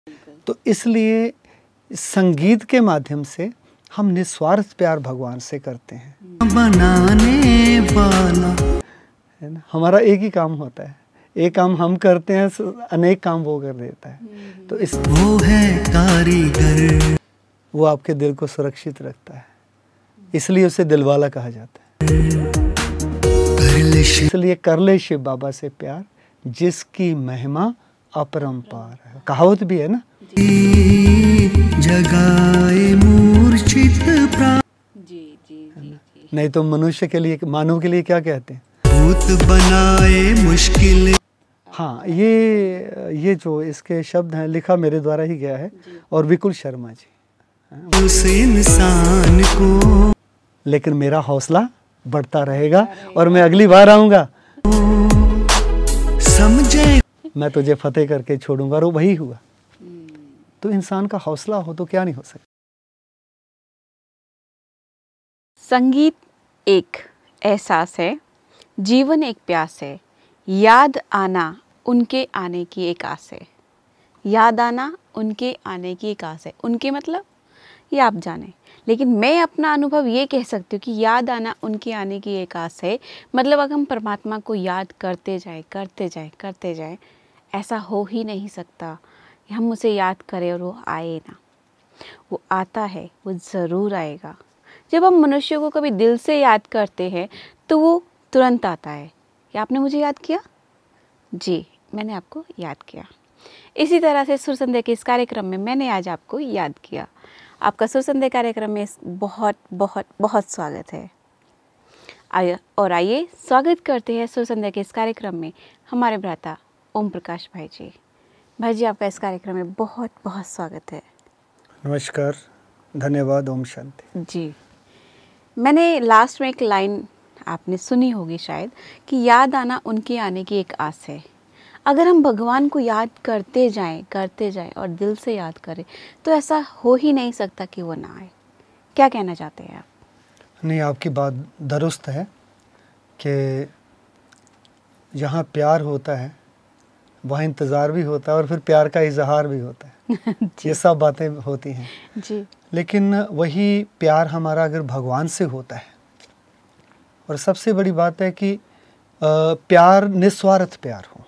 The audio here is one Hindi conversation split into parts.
तो इसलिए संगीत के माध्यम से हम निस्वार्थ प्यार भगवान से करते हैं। बनाने वाला है ना, हमारा एक ही काम होता है, एक काम हम करते हैं, अनेक काम वो कर देता है। तो इस वो है कारीगर, वो आपके दिल को सुरक्षित रखता है, इसलिए उसे दिलवाला कहा जाता है। इसलिए कर ले शिव बाबा से प्यार, जिसकी महिमा अपरंपार है। कहावत भी है ना, जगाए मूर्छित जी जी जी। नहीं तो मनुष्य के लिए, मानव के लिए क्या कहते हैं, भूत बनाए मुश्किल। हाँ, ये जो इसके शब्द हैं लिखा मेरे द्वारा ही गया है और विकुल शर्मा जी। उस इंसान को, लेकिन मेरा हौसला बढ़ता रहेगा और मैं अगली बार आऊंगा, समझे मैं तुझे फतेह करके छोड़ूंगा। और वही हुआ। तो इंसान का हौसला हो तो क्या नहीं हो सकता। संगीत एक एहसास है, जीवन एक प्यास है, याद आना उनके आने की एक आस है। याद आना उनके आने की एक आस है। उनके मतलब ये आप जाने, लेकिन मैं अपना अनुभव ये कह सकती हूँ कि याद आना उनके आने की एक आस है। मतलब अगर हम परमात्मा को याद करते जाए, ऐसा हो ही नहीं सकता कि हम उसे याद करें और वो आए ना। वो आता है, वो ज़रूर आएगा। जब हम मनुष्य को कभी दिल से याद करते हैं तो वो तुरंत आता है। क्या आपने मुझे याद किया? जी, मैंने आपको याद किया। इसी तरह से सुर संध्या के इस कार्यक्रम में मैंने आज आपको याद किया। आपका सुर संध्या कार्यक्रम में बहुत बहुत बहुत स्वागत है। आइए स्वागत करते हैं सुर संध्या के इस कार्यक्रम में हमारे भ्राता ओम प्रकाश भाई जी। भाई जी, आपका इस कार्यक्रम में बहुत बहुत स्वागत है। नमस्कार, धन्यवाद, ओम शांति। जी, मैंने लास्ट में एक लाइन आपने सुनी होगी शायद कि याद आना उनके आने की एक आस है। अगर हम भगवान को याद करते जाएं और दिल से याद करें तो ऐसा हो ही नहीं सकता कि वो ना आए। क्या कहना चाहते हैं आप? नहीं, आपकी बात दुरुस्त है कि जहाँ प्यार होता है वहाँ इंतज़ार भी होता है और फिर प्यार का इजहार भी होता है। ये सब बातें होती हैं जी। लेकिन वही प्यार हमारा अगर भगवान से होता है, और सबसे बड़ी बात है कि प्यार निस्वार्थ प्यार हो,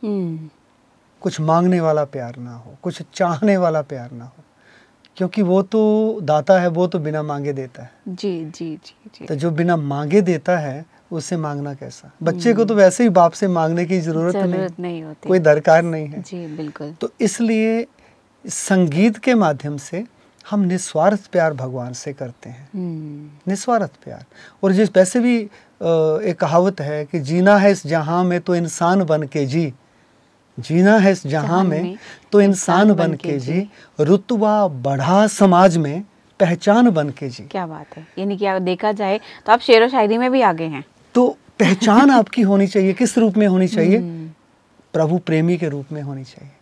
कुछ मांगने वाला प्यार ना हो, कुछ चाहने वाला प्यार ना हो, क्योंकि वो तो दाता है, वो तो बिना मांगे देता है। जी जी जी जी। तो जो बिना मांगे देता है उससे मांगना कैसा। बच्चे को तो वैसे ही बाप से मांगने की जरूरत नहीं होती, कोई दरकार नहीं है। जी बिल्कुल। तो इसलिए संगीत के माध्यम से हम निस्वार्थ प्यार भगवान से करते हैं, निस्वार्थ प्यार। और जिस वैसे भी एक कहावत है कि जीना है इस जहां में तो इंसान बन के जी, जीना है इस जहां में तो इंसान बन के जी, रुतबा बढ़ा समाज में पहचान बन के जी। क्या बात है, यानी कि देखा जाए तो आप शेरो शायरी में भी आगे हैं। तो पहचान आपकी होनी चाहिए, किस रूप में होनी चाहिए? प्रभु प्रेमी के रूप में होनी चाहिए।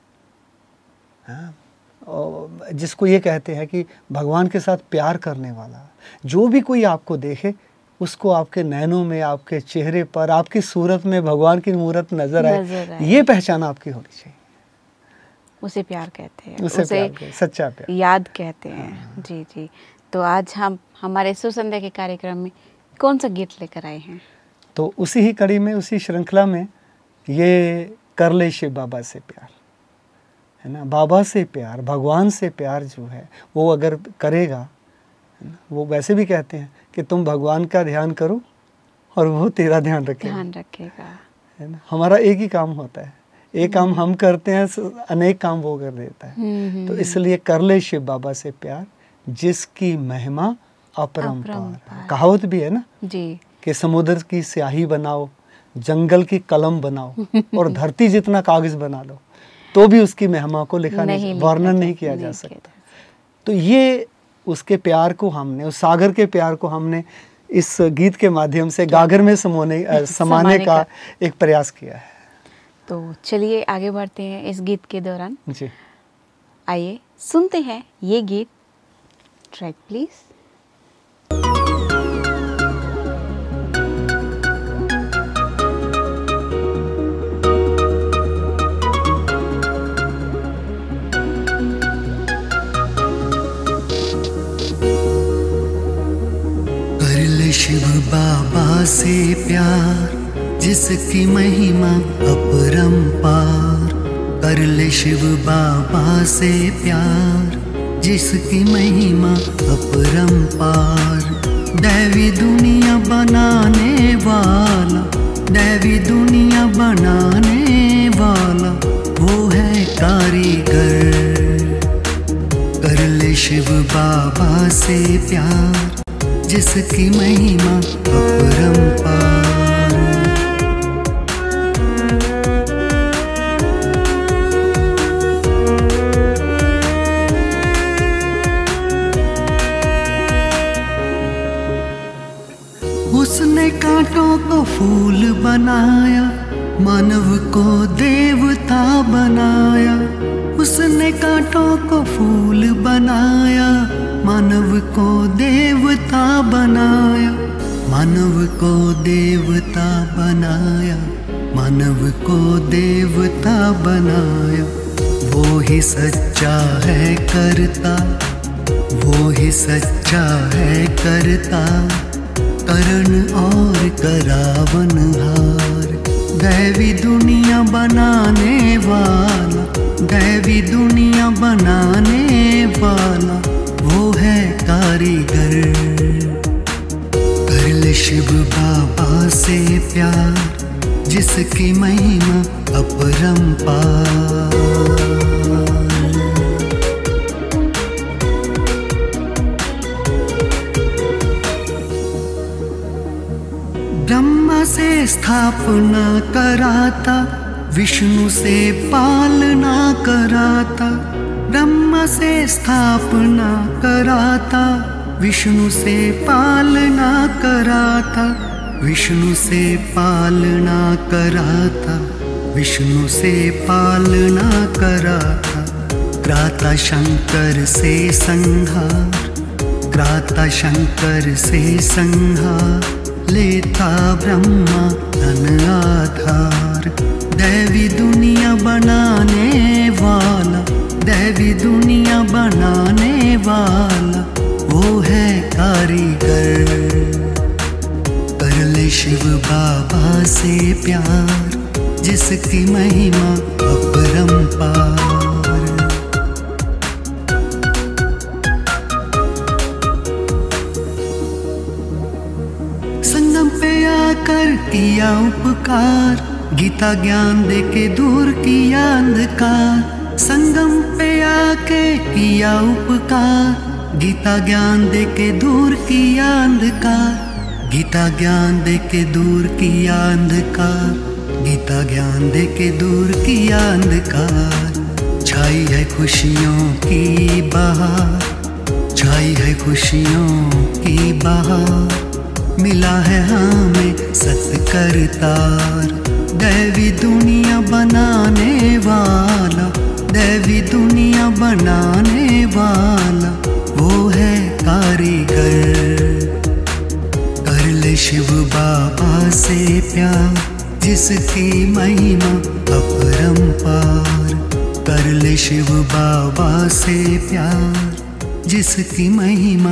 हाँ, और जिसको ये कहते हैं कि भगवान के साथ प्यार करने वाला, जो भी कोई आपको देखे उसको आपके नैनों में, आपके चेहरे पर, आपकी सूरत में भगवान की मूरत नजर आए, ये पहचान आपकी होनी चाहिए। उसे प्यार कहते हैं, उसे सच्चा प्यार, याद कहते हैं। जी जी। तो आज हम हमारे सुर संध्या के कार्यक्रम में कौन सा गीत लेकर आए हैं? तो उसी ही कड़ी में, उसी श्रृंखला में ये कर ले शिव बाबा से प्यार है ना। बाबा से प्यार, भगवान से प्यार जो है वो अगर करेगा, है ना, वो वैसे भी कहते हैं कि तुम भगवान का ध्यान करो और वो तेरा ध्यान रखेगा, है ना। हमारा एक ही काम होता है, एक काम हम करते हैं, अनेक काम वो कर देता है। तो इसलिए कर ले शिव बाबा से प्यार, जिसकी महिमा अपरंपार। कहावत भी है ना जी, कि समुद्र की स्याही बनाओ, जंगल की कलम बनाओ और धरती जितना कागज बना लो तो भी उसकी महिमा को लिखा नहीं, वर्णन नहीं किया जा सकता। तो ये उसके प्यार को हमने, उस सागर के प्यार को हमने इस गीत के माध्यम से गागर में समाने का एक प्रयास किया है। तो चलिए आगे बढ़ते हैं इस गीत के दौरान। जी, आइए सुनते हैं ये गीत। Track please. शिव बाबा से प्यार, जिसकी महिमा अपरंपार। कर ले शिव बाबा से प्यार, जिसकी महिमा अपरंपार। दैवी दुनिया बनाने वाला, दैवी दुनिया बनाने वाला, वो है कारीगर। कर ले शिव बाबा से प्यार, जिसकी महिमा अपरंपार। उसने कांटों को फूल बनाया, मानव को देवता बनाया। उसने कांटों को फूल बनाया, मानव को देवता बनाया। मानव को देवता बनाया, मानव को देवता बनाया। वो ही सच्चा है करता, वो ही सच्चा है करता। करण और करावनहार। दैवी दुनिया बनाने वाला, दैवी दुनिया बनाने वाला, वो है कारीगर। कर ले शिव बाबा से प्यार, जिसकी महिमा अपरंपार। ब्रह्मा से स्थापना कराता, विष्णु से पालना कराता। ब्रह्मा से स्थापना कराता, विष्णु से पालना कराता। विष्णु से पालना कराता, विष्णु से पालना कराता। कराता शंकर से संहार, कराता शंकर से संहार। लेता ब्रह्मा तन आधार। दैवी दुनिया बनाने वाला, दैवी दुनिया बनाने वाला, वो है कारीगर। कर ले शिव बाबा से प्यार, जिसकी महिमा अपरंपार। संगम पे आकर किया उपकार, गीता ज्ञान दे के दूर किया अंधकार। संगम पे आके किया उपकार, गीता ज्ञान दे के दूर किया अंधकार। गीता ज्ञान दे के दूर किया अंधकार। गीता ज्ञान दे के दूर किया अंधकार। छाई है खुशियों की बहार, छाई है खुशियों की बहार। मिला है हमें सत्कर्तार। दैवी दुनिया बनाने वाला, दैवी दुनिया बनाने वाला, वो है कारीगर। कर ले शिव बाबा से प्यार, जिसकी महिमा अपरंपार। कर ले शिव बाबा से प्यार, जिसकी महिमा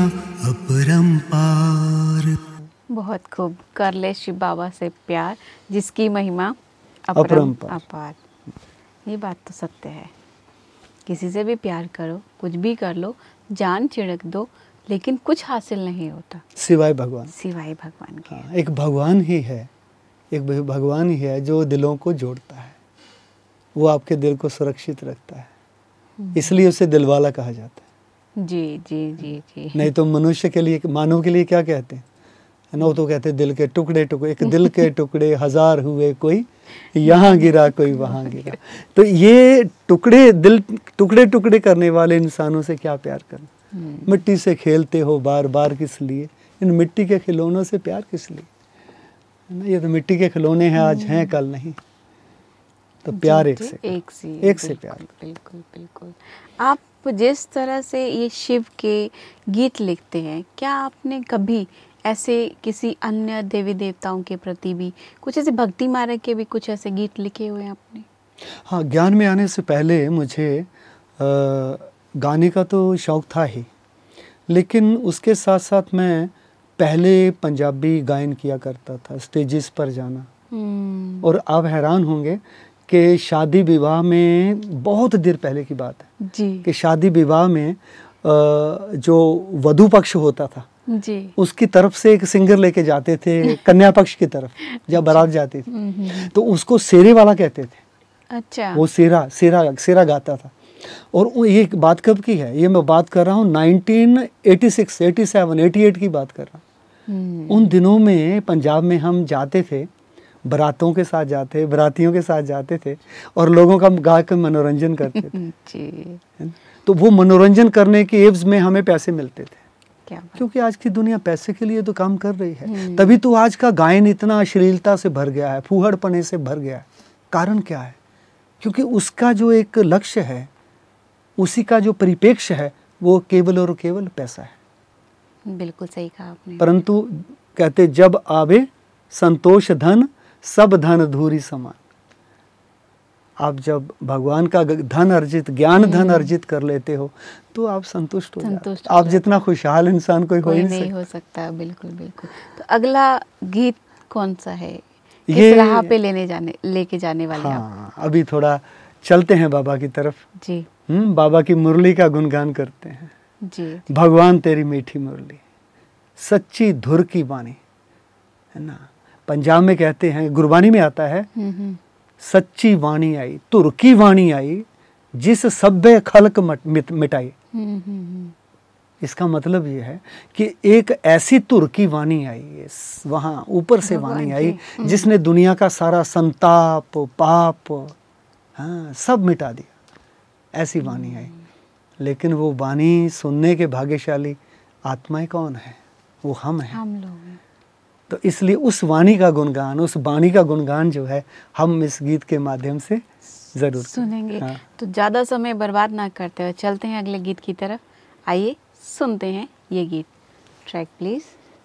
अपरंपार। बहुत खूब। कर ले शिव बाबा से प्यार, जिसकी महिमा अपरंपार। ये बात तो सत्य है। किसी से भी प्यार करो, कुछ भी कर लो, जान छिड़क दो, लेकिन कुछ हासिल नहीं होता सिवाय भगवान, सिवाय भगवान के। हाँ, एक भगवान ही है, एक भगवान ही है जो दिलों को जोड़ता है। वो आपके दिल को सुरक्षित रखता है, इसलिए उसे दिलवाला कहा जाता है। जी जी जी जी। नहीं तो मनुष्य के लिए, मानव के लिए क्या कहते हैं, है ना? वो तो कहते हैं दिल के टुकड़े टुकड़े। एक दिल के टुकड़े हजार हुए, कोई यहाँ गिरा कोई वहाँ गिरा। तो ये टुकड़े, दिल टुकड़े टुकड़े करने वाले इंसानों से क्या प्यार करना। मिट्टी से खेलते हो बार बार किस लिए, इन मिट्टी के खिलौनों से प्यार किस लिए, है ना? ये तो मिट्टी के खिलौने हैं, आज हैं कल नहीं। तो प्यार एक से प्यार। बिल्कुल बिल्कुल। आप जिस तरह से ये शिव के गीत लिखते हैं, क्या आपने कभी ऐसे किसी अन्य देवी देवताओं के प्रति भी कुछ ऐसे भक्ति मार्ग के भी कुछ ऐसे गीत लिखे हुए हैं आपने? हाँ, ज्ञान में आने से पहले मुझे गाने का तो शौक़ था ही, लेकिन उसके साथ साथ मैं पहले पंजाबी गायन किया करता था, स्टेजेस पर जाना। और आप हैरान होंगे कि शादी विवाह में, बहुत देर पहले की बात है जी, कि शादी विवाह में जो वधू पक्ष होता था जी, उसकी तरफ से एक सिंगर लेके जाते थे कन्या पक्ष की तरफ, जब बारात जाती थी तो उसको सेरे वाला कहते थे। अच्छा, वो सेरा गाता था। और वो ये बात कब की है, ये मैं बात कर रहा हूँ 1986, 87, 88 की बात कर रहा हूँ। उन दिनों में पंजाब में हम जाते थे, बारातों के साथ जाते, बारातियों के साथ जाते थे और लोगों का गा कर मनोरंजन करते थे। जी, तो वो मनोरंजन करने के एवज में हमें पैसे मिलते थे। क्या बात। क्योंकि आज की दुनिया पैसे के लिए तो काम कर रही है, तभी तो आज का गायन इतना अश्लीलता से भर गया है, फूहड़पने से भर गया है। कारण क्या है? क्योंकि उसका जो एक लक्ष्य है, उसी का जो परिप्रेक्ष्य है, वो केवल और केवल पैसा है। बिल्कुल सही कहा आपने। परंतु कहते जब आवे संतोष धन, सब धन धूरी समान। आप जब भगवान का धन अर्जित, ज्ञान धन अर्जित कर लेते हो तो आप संतुष्ट हो जाते हो। आप जितना खुशहाल इंसान कोई हो ही नहीं हो सकता। बिल्कुल बिल्कुल। तो अगला गीत कौन सा है? ये किस राह पे लेके जाने वाले आप? हाँ, अभी थोड़ा चलते हैं बाबा की तरफ। जी, बाबा की मुरली का गुणगान करते हैं। जी, भगवान तेरी मीठी मुरली, सच्ची धुर की वाणी, है ना। पंजाब में कहते हैं, गुरबानी में आता है, सच्ची वाणी आई, धुर की वाणी आई, जिस सभ्य खलक मिटाई। इसका मतलब ये है कि एक ऐसी धुर की वाणी आई है, वहाँ ऊपर से वाणी आई जिसने दुनिया का सारा संताप, पाप, हाँ, सब मिटा दिया। ऐसी वाणी आई। लेकिन वो वाणी सुनने के भाग्यशाली आत्माएं कौन है? वो हम हैं। हम लोग हैं। तो इसलिए उस वाणी का गुणगान, उस वाणी का गुणगान जो है, हम इस गीत के माध्यम से जरूर सुनेंगे। हाँ। तो ज़्यादा समय बर्बाद ना करते हुए चलते हैं अगले गीत की तरफ। आइए सुनते हैं ये गीत। Track please.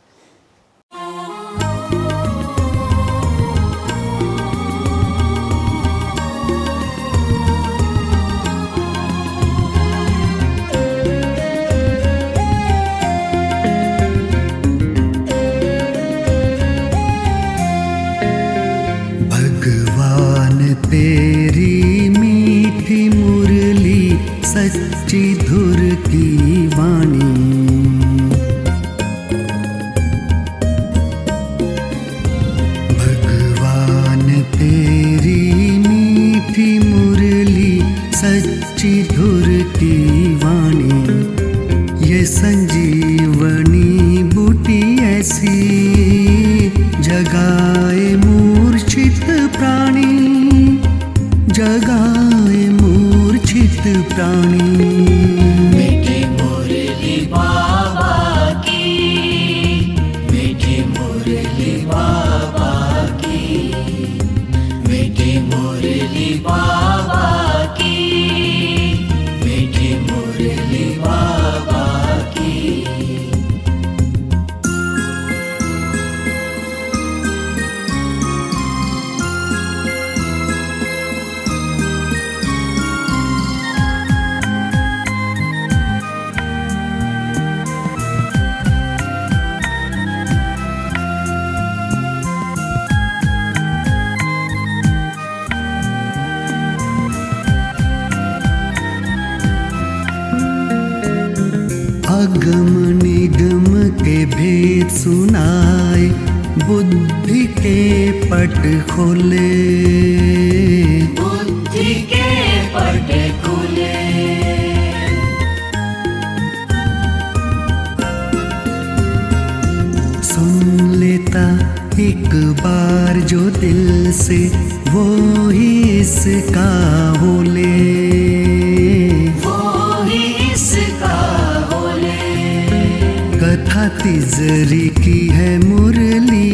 तेरी मीठी मुरली, सच्ची धुर की वाणी, भगवान तेरी मीठी मुरली, सच्ची धुर की वाणी, ये संजीवनी बूटी ऐसी, जगाए मूर्छित प्राणी, जगाए मूर्छित प्राणी। मीठी मुरली बाबा की, मीठी मुरली बाबा की, मीठी मुरली बाबा की, मीठी मुरली बाबा की। अगम निगम के भेद सुनाए, बुद्धि के पट खोले, बुद्धि के पट खुले, सुन लेता एक बार जो दिल से, वो ही इसका बोले, वो ही इसका बोले। कथा तिजरी की है मुरली,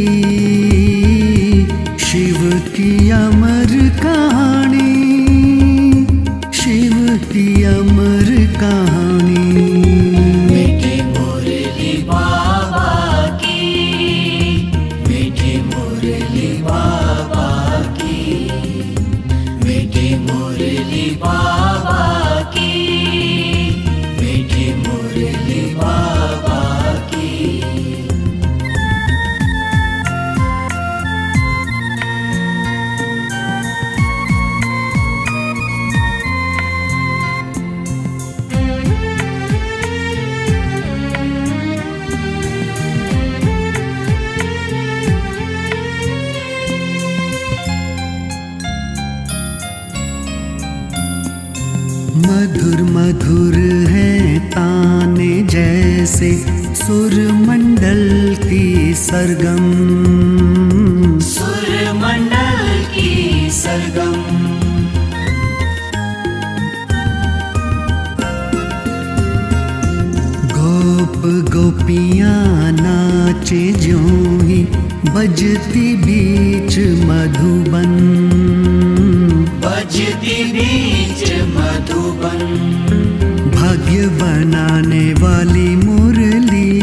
शिव की अमर कहानी, शिव की अमर कहानी। मीठी मुरली बाबा की, मीठी मुरली बाबा की, मीठी मुरली बाबा की, मीठी मुरली बाबा की। मधुर है ताने जैसे सुरमंडल की सरगम, सुरमंडल की सरगम। गोप गोपियाँ नाचे ज्यों ही बजती बीच मधुबन, बजती बीच मधुबन। भाग्य बनाने वाली मुरली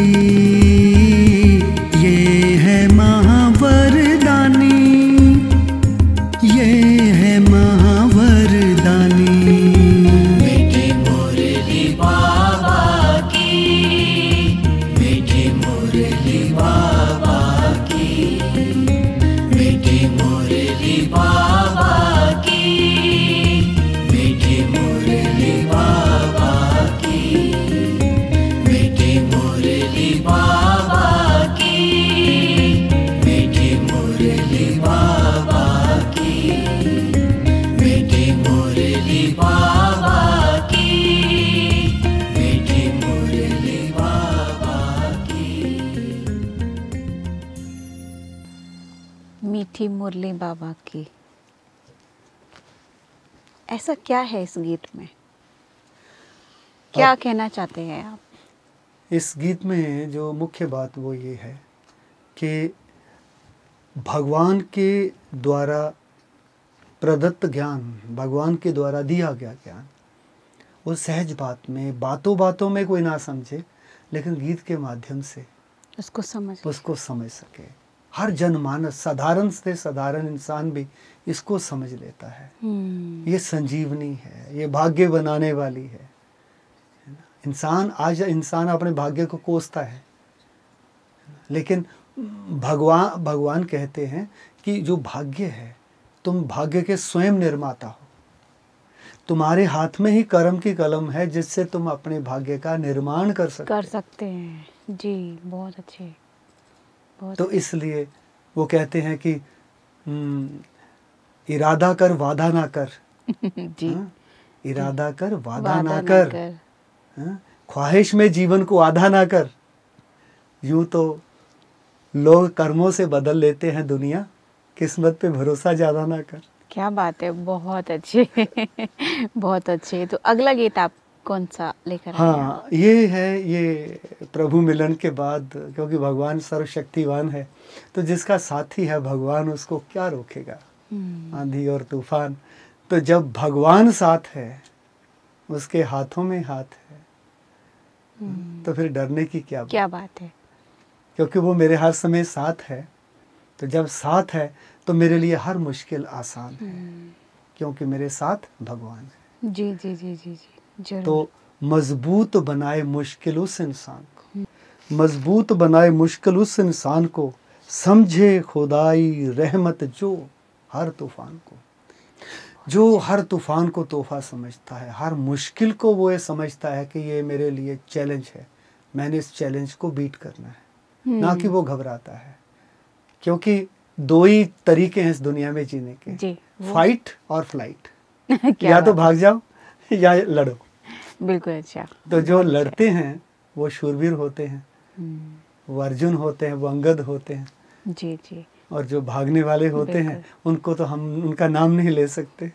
ये है महावरदानी, ये है महावरदानी। मीठी मुरली बाबा की, मीठी मुरली बाबा की, मीठी मुरली बाबा की, मीठी मुरली बाबा की, मीठी मुरली बाबा की, मीठी मुरली बाबा की, मीठी मुरली बाबा की, मीठी मुरली बाबा की। मीठी मुरली बाबा की। ऐसा क्या है इस गीत में, क्या कहना चाहते हैं आप? इस गीत में जो मुख्य बात वो ये है कि भगवान के द्वारा प्रदत्त ज्ञान, भगवान के द्वारा दिया गया ज्ञान, वो सहज बात में, बातों बातों में कोई ना समझे, लेकिन गीत के माध्यम से उसको समझ सके। हर जनमानस, साधारण से साधारण इंसान भी इसको समझ लेता है। ये संजीवनी है, ये भाग्य बनाने वाली है ना? इंसान अपने भाग्य को कोसता है, लेकिन भगवान कहते हैं कि जो भाग्य है, तुम भाग्य के स्वयं निर्माता हो। तुम्हारे हाथ में ही कर्म की कलम है जिससे तुम अपने भाग्य का निर्माण कर सकते हैं। जी, बहुत अच्छे, बहुत तो इसलिए वो कहते हैं कि इरादा कर वादा ना कर। जी, हाँ? इरादा कर वादा ना कर, हाँ? ख्वाहिश में जीवन को आधा ना कर। यूं तो लोग कर्मों से बदल लेते हैं दुनिया, किस्मत पे भरोसा ज्यादा ना कर। क्या बात है, बहुत अच्छे बहुत अच्छे। तो अगला गीत आप कौन सा लेकर आए हैं? हाँ, ये है, ये प्रभु मिलन के बाद, क्योंकि भगवान सर्वशक्तिवान है, तो जिसका साथी है भगवान उसको क्या रोकेगा, आंधी और तूफान। तो जब भगवान साथ है, उसके हाथों में हाथ है, तो फिर डरने की क्या बात है, क्योंकि वो मेरे हर समय साथ है। तो जब साथ है तो मेरे लिए हर मुश्किल आसान है, क्योंकि मेरे साथ भगवान है। जी जी जी जी जी, जरूर। तो मजबूत बनाए मुश्किल उस इंसान को, मजबूत बनाए मुश्किल उस इंसान को, समझे खुदाई रहमत जो हर तूफान को, जो हर तूफान को तोहफा समझता है, हर मुश्किल को वो ये समझता है कि ये मेरे लिए चैलेंज है, मैंने इस चैलेंज को बीट करना है, ना कि वो घबराता है। क्योंकि दो ही तरीके हैं इस दुनिया में जीने के, जी, फाइट और फ्लाइट। या तो भाग जाओ या लड़ो। बिल्कुल। अच्छा, तो जो लड़ते हैं वो शूरवीर होते हैं, वो अर्जुन होते हैं, वो अंगद होते हैं। जी जी। और जो भागने वाले होते हैं उनको तो हम उनका नाम नहीं ले सकते।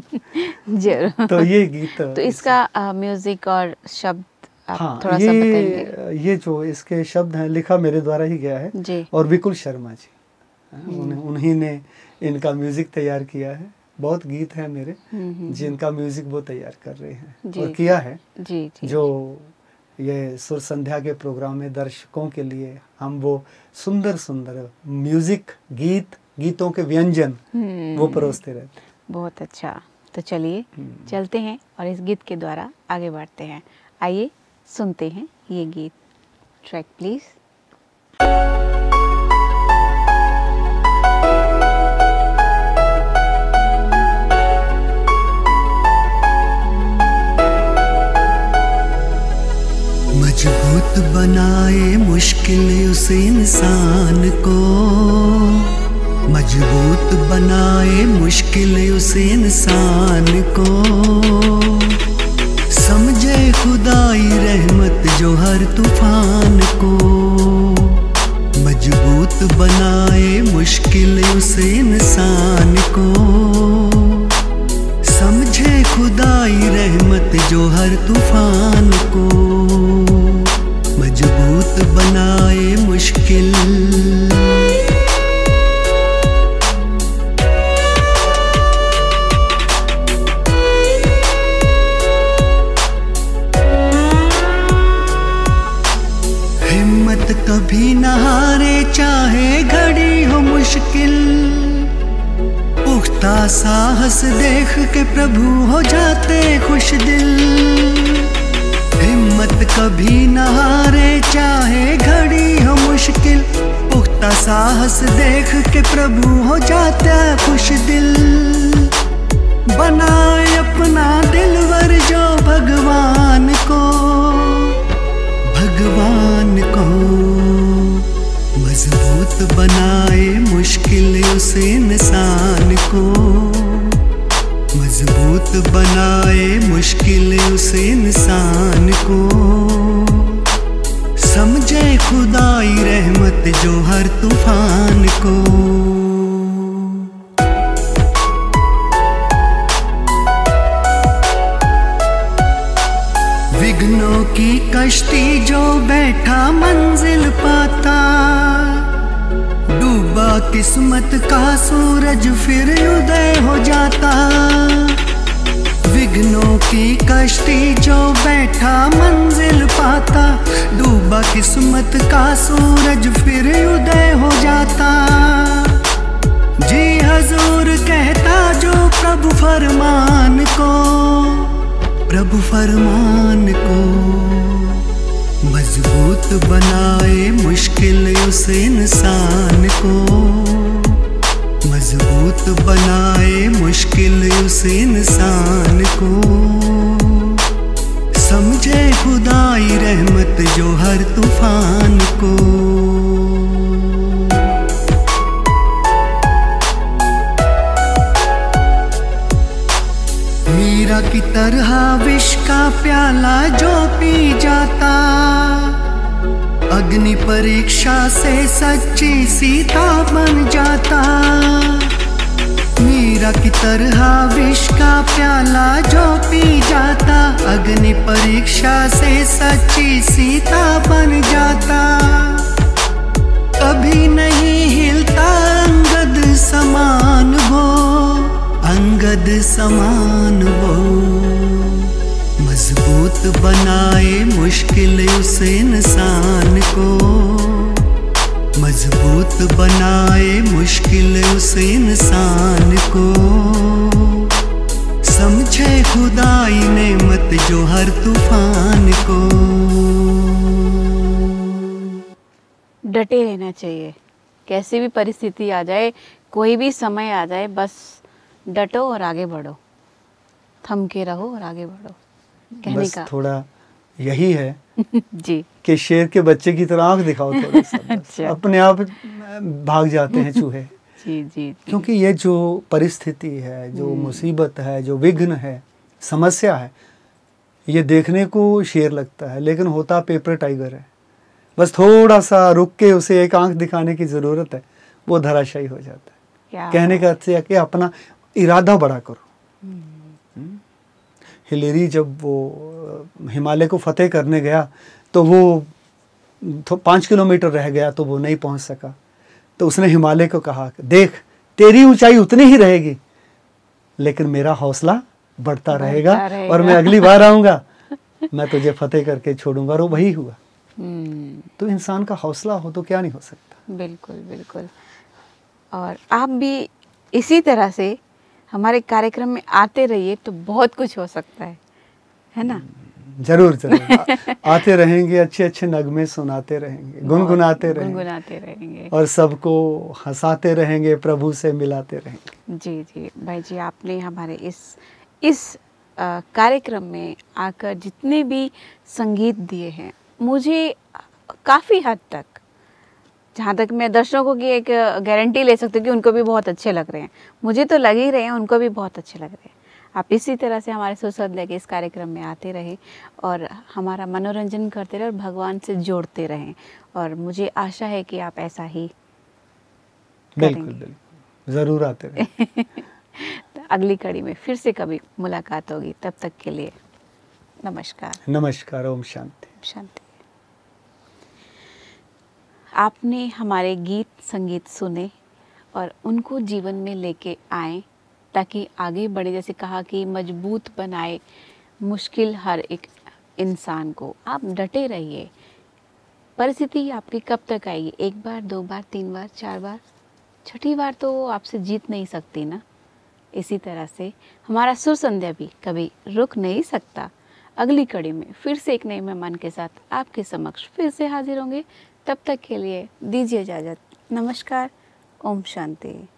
जरूर। तो ये गीत, तो इसका म्यूजिक और शब्द आप हाँ, थोड़ा सा बताएंगे? ये जो इसके शब्द हैं, लिखा मेरे द्वारा ही गया है जी। और विकुल शर्मा जी, उन्हीं ने इनका म्यूजिक तैयार किया है। बहुत गीत हैं मेरे जिनका म्यूजिक वो तैयार कर रहे हैं और किया है। जी जी। जो ये सुर संध्या के प्रोग्राम में दर्शकों के लिए हम वो सुंदर सुंदर म्यूजिक, गीतों के व्यंजन वो परोसते रहते हैं। बहुत अच्छा। तो चलिए चलते हैं और इस गीत के द्वारा आगे बढ़ते हैं। आइए सुनते हैं ये गीत। Track please. मजबूत बनाए मुश्किल उस इंसान को, मजबूत बनाए मुश्किल उस इंसान को, खुदाई रहमत जो हर तूफान को मजबूत बनाए, मुश्किल उस इंसान को। समझे खुदाई रहमत जो हर तूफान को मजबूत बनाए, मुश्किल। हिम्मत कभी न हारे, चाहे घड़ी हो मुश्किल। पुख्ता साहस देख के प्रभु हो जाते खुश दिल। हिम्मत कभी न हारे, चाहे घड़ी हो मुश्किल। पुख्ता साहस देख के प्रभु हो जाता खुश दिल। बनाए अपना दिलवर जो भगवान को, भगवान को मजबूत बनाए, मुश्किल उस इंसान को मजबूत बनाए, मुश्किल उस इंसान को। समझे खुदाई रहमत जो हर तूफान को। विघ्नों की कश्ती जो बैठा मंजिल पाता, डूबा किस्मत का सूरज फिर उदय हो जाता। विघ्नों की कश्ती जो बैठा मंजिल पाता, डूबा किस्मत का सूरज फिर उदय हो जाता। जी हजूर कहता जो प्रभु फरमान को, प्रभु फरमान को मजबूत बनाए, मुश्किल उस इंसान को मजबूत बनाए, मुश्किल उस इंसान को। समझे खुदाई रहमत जो हर तूफान को। मीरा की तरह विष का प्याला जो पी जाता, अग्नि परीक्षा से सच्ची सीता बन जाता। मीरा की तरह विष का प्याला जो पी जाता, अग्नि परीक्षा से सच्ची सीता बन जाता। कभी नहीं हिलता अंगद समान वो, अंगद समान वो मजबूत बनाए, मुश्किल उस इंसान को मजबूत बनाए, मुश्किल उस इंसान को। समझे खुदाई नेमत जो हर तूफान को। डटे रहना चाहिए, कैसी भी परिस्थिति आ जाए, कोई भी समय आ जाए, बस डटो और आगे बढ़ो, थम के रहो और आगे बढ़ो, कहने बस का थोड़ा यही है जी कि शेर के बच्चे की तरह आंख दिखाओ थोड़ा सा, बस। अच्छा। अपने आप भाग जाते हैं चूहे। जी जी क्योंकि ये जो परिस्थिति है, जो मुसीबत है, जो विघ्न है, समस्या है, ये देखने को शेर लगता है लेकिन होता पेपर टाइगर है। बस थोड़ा सा रुक के उसे एक आंख दिखाने की ज़रूरत है, वो धराशायी हो जाता है। क्या कहने का अर्थ है कि अपना इरादा बड़ा करो। हिलेरी जब वो हिमालय को फतेह करने गया तो वो 5 किलोमीटर रह गया तो वो नहीं पहुंच सका। तो उसने हिमालय को कहा, देख तेरी ऊंचाई उतनी ही रहेगी लेकिन मेरा हौसला बढ़ता रहेगा और मैं अगली बार आऊँगा, मैं तुझे फतेह करके छोड़ूंगा। और वो वही हुआ। तो इंसान का हौसला हो तो क्या नहीं हो सकता। बिल्कुल बिल्कुल। और आप भी इसी तरह से हमारे कार्यक्रम में आते रहिए तो बहुत कुछ हो सकता है ना? जरूर जरूर आते रहेंगे, अच्छे अच्छे नगमे सुनाते रहेंगे, गुनगुनाते रहेंगे और सबको हंसाते रहेंगे, प्रभु से मिलाते रहेंगे। जी जी भाई जी, आपने हमारे इस कार्यक्रम में आकर जितने भी संगीत दिए हैं, मुझे काफ़ी हद तक, जहाँ तक मैं दर्शकों की एक गारंटी ले सकती हूँ कि उनको भी बहुत अच्छे लग रहे हैं। मुझे तो लग ही रहे हैं, उनको भी बहुत अच्छे लग रहे हैं। आप इसी तरह से हमारे सुर संध्या के इस कार्यक्रम में आते रहें और हमारा मनोरंजन करते रहें और भगवान से जोड़ते रहें, और मुझे आशा है कि आप ऐसा ही बिल्कुल करेंगे। बिल्कुल, ज़रूर आते रहें। तो अगली कड़ी में फिर से कभी मुलाकात होगी, तब तक के लिए नमस्कार। नमस्कार, ओम शांति। शांति। आपने हमारे गीत संगीत सुने और उनको जीवन में लेके आए ताकि आगे बढ़े। जैसे कहा कि मजबूत बनाए मुश्किल हर एक इंसान को। आप डटे रहिए। परिस्थिति आपकी कब तक आएगी? एक बार, दो बार, तीन बार, चार बार, छठी बार तो आपसे जीत नहीं सकती ना। इसी तरह से हमारा सुर संध्या भी कभी रुक नहीं सकता। अगली कड़ी में फिर से एक नए मेहमान के साथ आपके समक्ष फिर से हाजिर होंगे। तब तक के लिए दीजिए इजाज़त। नमस्कार, ओम शांति।